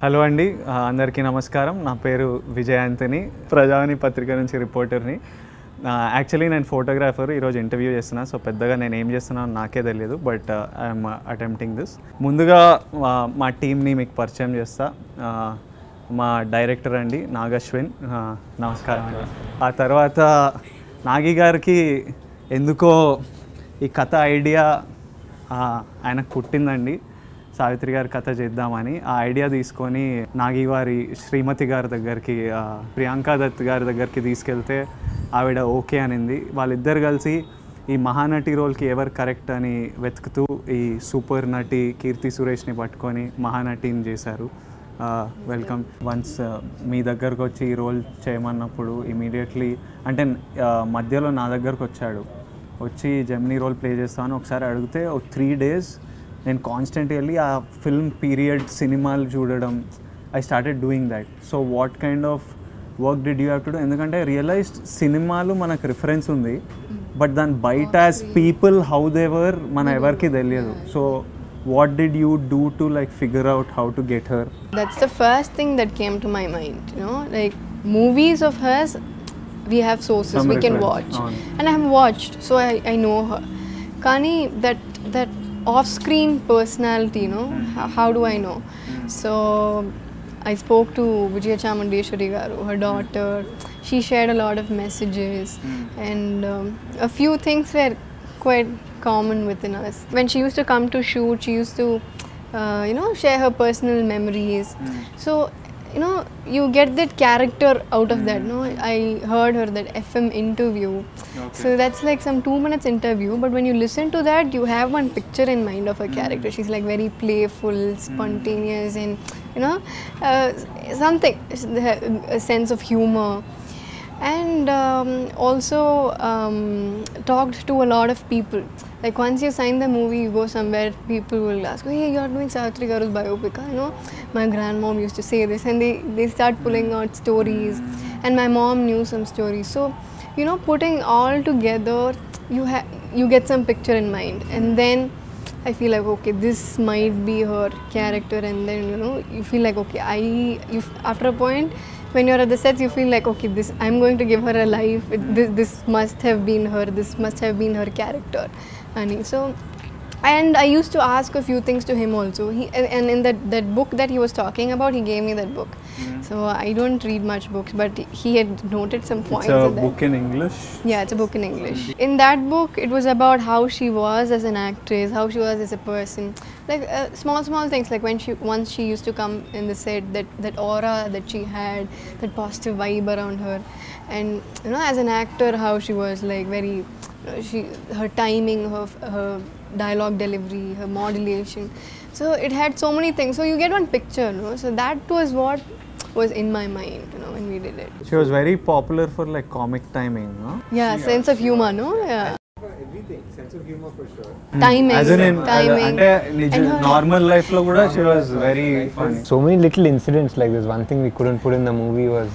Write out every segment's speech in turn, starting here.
Hello అండి, అందరికీ నమస్కారం. నా పేరు విజయ్ ఆంథనీ, ప్రజావాణి పత్రిక నుంచి రిపోర్టర్ని. యాక్చువల్లీ నేను ఫోటోగ్రాఫర్. ఈరోజు ఇంటర్వ్యూ చేస్తున్నా. సో పెద్దగా నేను ఏం చేస్తున్నానో నాకే తెలియదు, బట్ ఐఎమ్ అటెంప్టింగ్ దిస్. ముందుగా మా టీమ్ని మీకు పరిచయం చేస్తా. మా డైరెక్టర్ అండి నాగ్ అశ్విన్, నమస్కారం. ఆ తర్వాత నాగి గారికి ఎందుకో ఈ కథ ఐడియా ఆయనకు పుట్టిందండి. సావిత్రి గారి కథ చేద్దామని ఆ ఐడియా తీసుకొని నాగి వారి శ్రీమతి గారి దగ్గరికి, ప్రియాంక దత్ గారి దగ్గరికి తీసుకెళ్తే ఆవిడ ఓకే అనింది. వాళ్ళిద్దరు కలిసి ఈ మహానటి రోల్కి ఎవరు కరెక్ట్ అని వెతుకుతూ ఈ సూపర్ నటి కీర్తి సురేష్ని పట్టుకొని మహానటిని చేశారు. వెల్కమ్. వన్స్ మీ దగ్గరకు వచ్చి ఈ రోల్ చేయమన్నప్పుడు ఇమీడియట్లీ అంటే మధ్యలో నా దగ్గరకు వచ్చి జెమినీ రోల్ ప్లే చేస్తాను ఒకసారి అడిగితే 3 days నేను కాన్స్టెంట్గా వెళ్ళి ఆ ఫిల్మ్ పీరియడ్ సినిమాలు చూడడం. I started doing that. So what kind of work did you have to do? ఎందుకంటే రియలైజ్డ్ సినిమాలు మనకు రిఫరెన్స్ ఉంది, బట్ దాని బయట as people how they were మన ఎవరికి తెలియదు. సో what did you do to like figure out how to get her? That's the first thing that came to my mind, you know, like movies of hers, we have sources, we can watch and I have watched, so I know her. Kani that off-screen personality, you know, how do I know? So I spoke to Vijay Devarakonda, her daughter. She shared a lot of messages and a few things were quite common within us. When she used to come to shoot, she used to share her personal memories. So you get that character out of that, no? I heard her that FM interview. So that's like some 2 minutes interview, but when you listen to that, you have one picture in mind of her character. She's like very playful, spontaneous, and something, a sense of humor. And also talked to a lot of people. Like once you sign the movie, you go somewhere, people will ask, hey, you are doing Savitri Garu's biopic. You know, my grandmom used to say this, and they start pulling out stories, and my mom knew some stories. So putting all together, you get some picture in mind, and then I feel like, okay, this might be her character, and then you feel like, okay, after a point when you're at the sets, you feel like, okay, I'm going to give her a life. This must have been her. This must have been her character. And I used to ask a few things to him also. And in that book that he was talking about, he gave me that book. So I don't read much books, but he had noted some points. It's a book in English? Yeah, it's a book in English. In that book, it was about how she was as an actress, how she was as a person. Like small things, like once she used to come in the set, that aura that she had, that positive vibe around her. And as an actor, how she was like very, her timing, her dialogue delivery, her modulation. So it had so many things. So you get one picture, no? So that was what was in my mind, when we did it. She was very popular for like comic timing, no? Yeah, sense of humor, no? Yeah. Everything, sense of humor for sure. Timing, as in timing. Normal life lo kuda she was very funny. So many little incidents like this. One thing we couldn't put in the movie was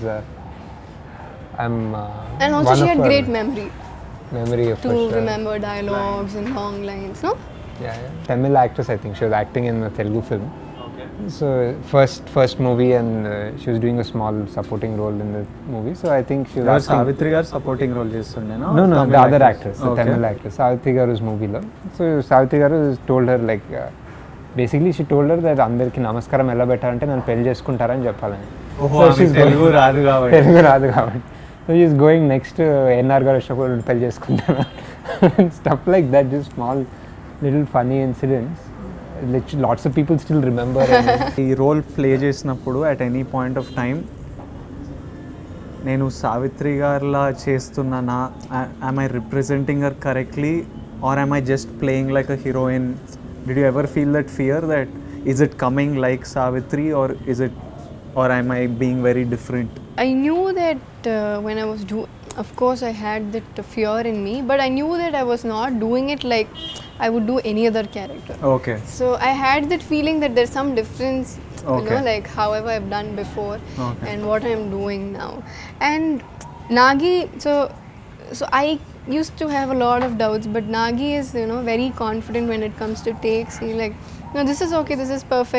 and also she had great memory of to remember dialogues and long lines, no? Yeah. Tamil actress, I think. She was acting in a Telugu film. Okay. So first movie, and she was doing a small supporting role in the movie. So I think she was Savitri Garu supporting role chestunde, no? No, the other actress, the Tamil actress, Savitri Garu's movie lo. So Savitri Garu told her like basically she told her that andarki namaskaram ela bettalante nanu pelli cheskuntaru ani cheppalani. So she's Telugu raadu kabatti. So she's going next to NR Garu shoppu pelli cheskuntaru. Stuff like that, just small little funny incidents. Lots of people still remember. ఈ role play చేసినప్పుడు at any point of time నేను సావిత్రి గారిలా చేస్తున్నానా, am I representing her correctly, or am I just playing like a heroine? Did you ever feel that fear that is it coming like Savitri, or am I being very different? I knew that when I was of course I had that fear in me, but I knew that I was not doing it like I would do any other character. Okay. So I had that feeling that there's some difference, like however I've done before and what I'm doing now. And Nagi, so I used to have a lot of doubts, but Nagi is very confident when it comes to takes. He like, no, this is okay, this is perfect.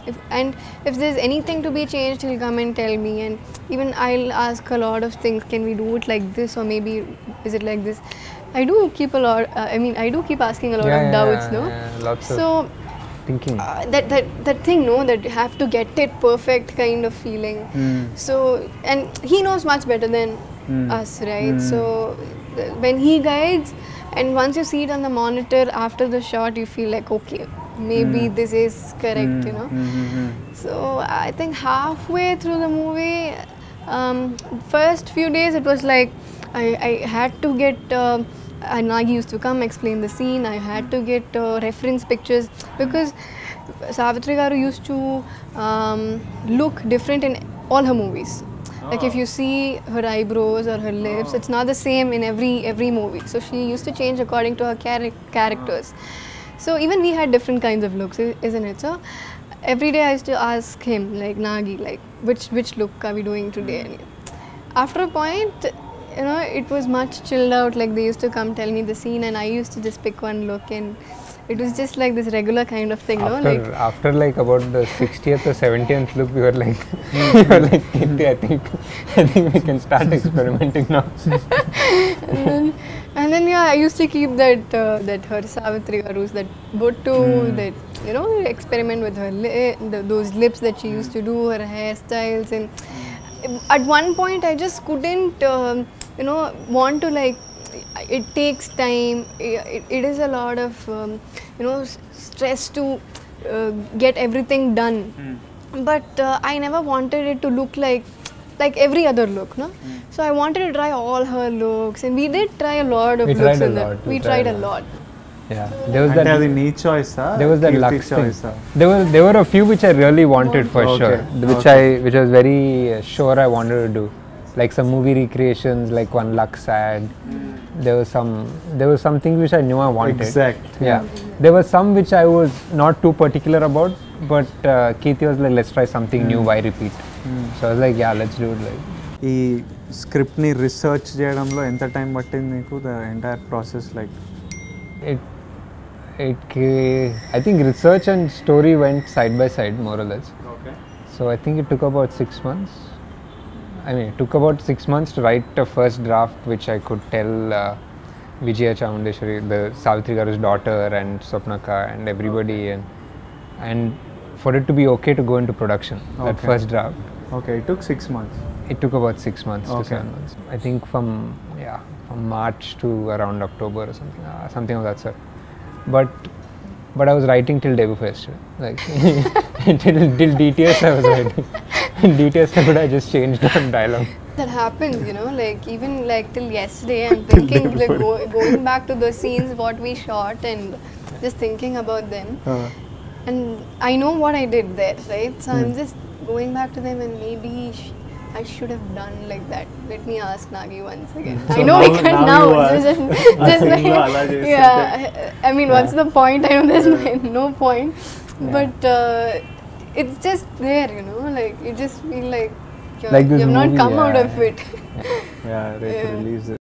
If there's anything to be changed, he'll come and tell me, and even I'll ask a lot of things. Can we do it like this, or maybe is it like this? I do keep a lot. I do keep asking a lot of doubts, no? Lots so of thinking. That thing, no, that you have to get it perfect kind of feeling. So, and he knows much better than us, right? So when he guides, and once you see it on the monitor after the shot, you feel like, okay, maybe this is correct, you know. So I think halfway through the movie, first few days it was like I had to get Nagi used to come explain the scene. I had to get reference pictures, because Savitri Garu used to look different in all her movies. Like if you see her eyebrows or her lips, it's not the same in every movie. So she used to change according to her characters. So even we had different kinds of looks, isn't it? So every day I used to ask him, like, Nagi, like, which look are we doing today? And after a point, you know, it was much chilled out. Like they used to come tell me the scene, and I used to just pick one look, and it was just like this regular kind of thing, After like about the 60th or 70th look, we were like, Keerthy, I think we can start experimenting now. and then yeah, I used to keep that her Savitri Garu's, that bottu, that, you know, experiment with her those lips that she used to do, her hairstyles, and at one point I just couldn't, you know, want to, like, it takes time. It is a lot of you know, stress to get everything done. But I never wanted it to look like every other look, no. So I wanted to try all her looks, and we did try a lot of looks in that. We tried a lot. Yeah, there was that. Neat choice, there was that Lux thing. There were a few which I really wanted for sure, which I was very sure I wanted to do, like some movie recreations, like one Lux ad. There was something which I knew I wanted. Exact. Yeah. There was some which I was not too particular about, but Keerthy was like, let's try something new. Why repeat? So I was like, yeah, let's do it. Like, ఈ script ని research చేయడంలో ఎంత time పట్టింది నీకు, the entire process? Like I think research and story went side by side, more or less. Okay. So I think it took about 6 months. I mean, it took about 6 months to write a first draft, which I could tell Vijay Chamundeshwari, the Savitri Garu's daughter, and Swapnaka and everybody, and for it to be okay to go into production. That first draft. Okay, it took 6 months. It took about 6 months to 7 months. I think from March to around October or something of that sort. But I was writing till day before yesterday. Like till DTS I was writing. DTS I just changed on dialogue. That happens, you know, like even like till yesterday I'm thinking, like going back to the scenes what we shot and just thinking about them. And I know what I did there, right? So I'm just going back to them, and maybe I should have done like that. Let me ask Nagi once again. So I know we can now. Just like, yeah. I mean, what's the point? I know there's no point. But it's just there, you know, like you just feel like you've not come out of it. Yeah, it relieves it.